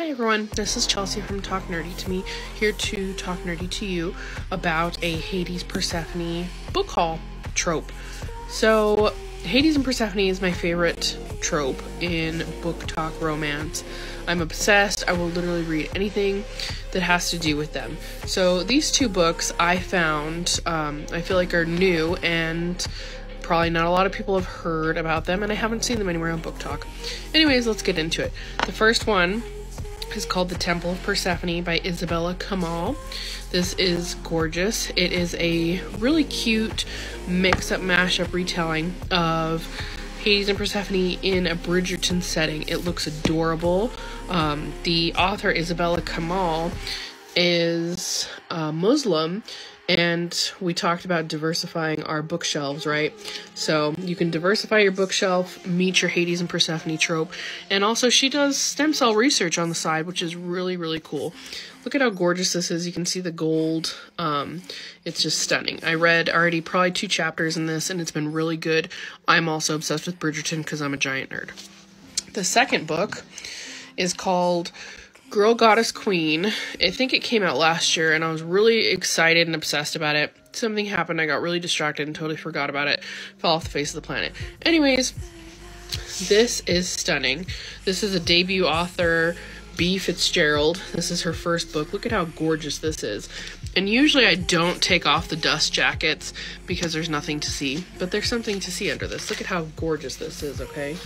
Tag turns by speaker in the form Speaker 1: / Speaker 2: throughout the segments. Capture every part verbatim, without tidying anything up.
Speaker 1: Hi everyone, this is Chelsea from Talk Nerdy to Me, here to talk nerdy to you about a Hades Persephone book haul trope. So, Hades and Persephone is my favorite trope in book talk romance. I'm obsessed. I will literally read anything that has to do with them. So, these two books I found, um, I feel like are new and probably not a lot of people have heard about them, and I haven't seen them anywhere on Book Talk. Anyways, let's get into it. The first one is called The Temple of Persephone by Isabella Kamal. This is gorgeous. It is a really cute mix-up, mash-up retelling of Hades and Persephone in a Bridgerton setting. It looks adorable. Um, the author, Isabella Kamal, is uh, Muslim, and we talked about diversifying our bookshelves, right? So you can diversify your bookshelf, meet your Hades and Persephone trope, and also she does stem cell research on the side, which is really, really cool. Look at how gorgeous this is. You can see the gold. Um, it's just stunning. I read already probably two chapters in this, and it's been really good. I'm also obsessed with Bridgerton because I'm a giant nerd. The second book is called Girl Goddess Queen. I think it came out last year, and I was really excited and obsessed about it. Something happened, I got really distracted and totally forgot about it. Fell off the face of the planet. Anyways, this is stunning. This is a debut author, B. Fitzgerald. This is her first book. Look at how gorgeous this is. And usually I don't take off the dust jackets because there's nothing to see, but there's something to see under this. Look at how gorgeous this is, okay?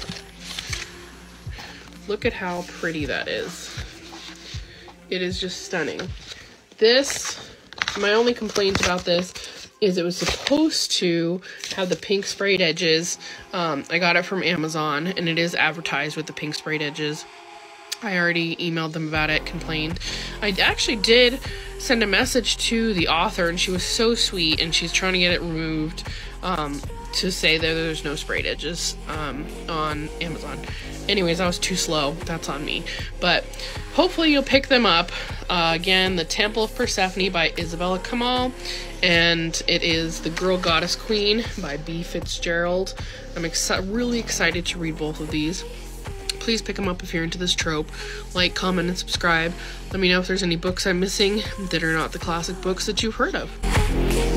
Speaker 1: Look at how pretty that is. It is just stunning. This, my only complaint about this is it was supposed to have the pink sprayed edges. Um, I got it from Amazon, and it is advertised with the pink sprayed edges. I already emailed them about it, complained. I actually did send a message to the author, and she was so sweet, and she's trying to get it removed um, to say that there's no sprayed edges um, on Amazon. Anyways, I was too slow. That's on me. But hopefully you'll pick them up. Uh, again, The Temple of Persephone by Isabella Kamal, and it is The Girl Goddess Queen by B. Fitzgerald. I'm exci- really excited to read both of these. Please pick them up if you're into this trope. Like, comment, and subscribe. Let me know if there's any books I'm missing that are not the classic books that you've heard of.